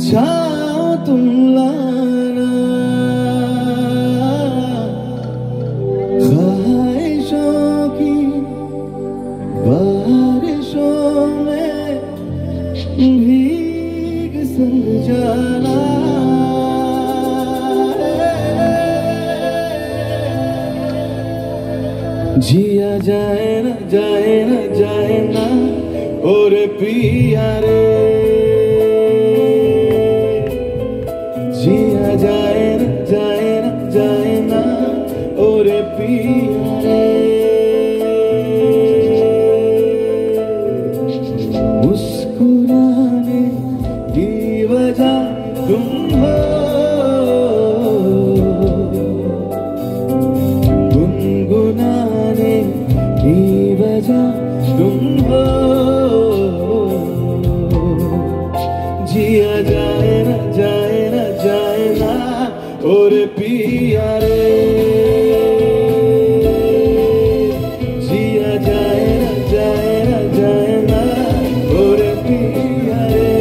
छाओ तुम लाना, ख्वाहिशों की बारिशों में भीग संग जाना। जिया जाए ना जाए ना जाए ना और पिया रे, जिया जाए ना जाए ना जाए ना और पिया रे। मुस्कुराने की वजह तुम हो, गुनगुनाने की वजह तुम हो। जिया जाए ना जाए ना जाए ना और पिया रे, जिया जाए ना जाए ना जाए ना और पिया रे।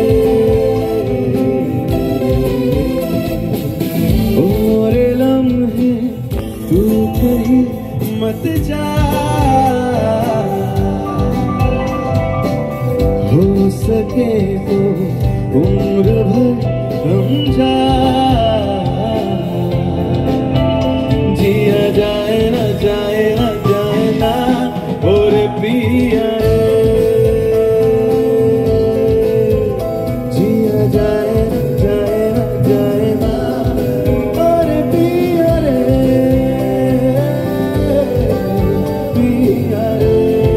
और लम्हे तू कहीं मत जा, हो सके तो उम्र भर समझा। जिया जाए ना जाए ना जाए ना और पिया रे, जिया जाए ना जाए ना जाए ना और पिया रे, पिया रे।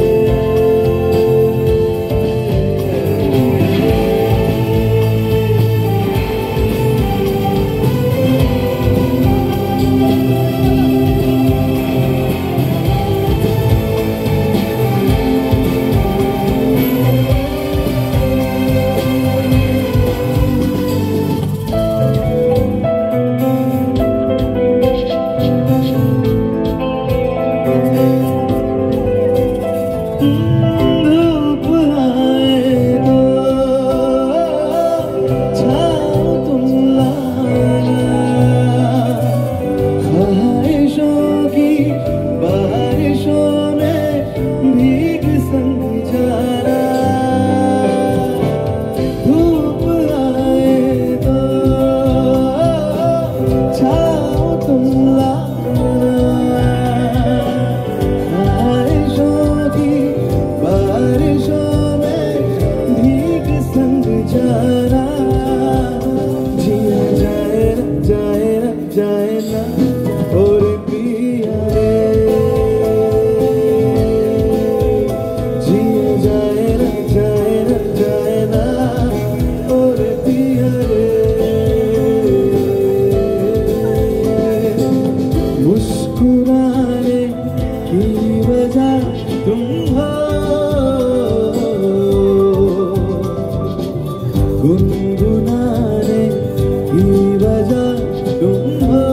धूप आए तो छाओ तुम लाना, ख्वाहिशों की बारिशों में भीग संग जाना। धूप आए तो छाओ तुम लाना, ख्वाहिशों की बारिशों में भीग संग जाना। जिया जाए ना जाए ना जाए ना और पिया रे, जिया जाए ना जाए ना जाए ना और पिया रे। मुस्कुराने की वजह तुम हो, गुनगुनाने की वजह तुम हो।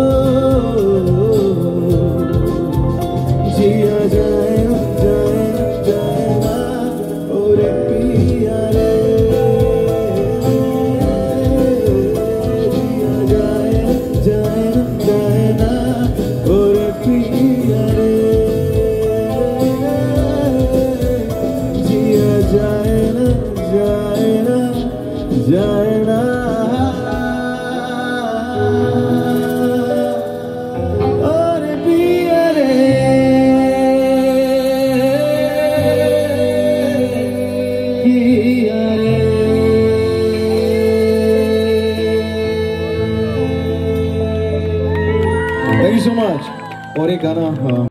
जिया जाए ना जाए ना जाए ना और पिया रे, जिया जाए ना जाए ना जाए ना और पिया रे, जिया जाए ना जाए ना जाए ना और पिया रे, पिया रे। Thank you so much. और एक गाना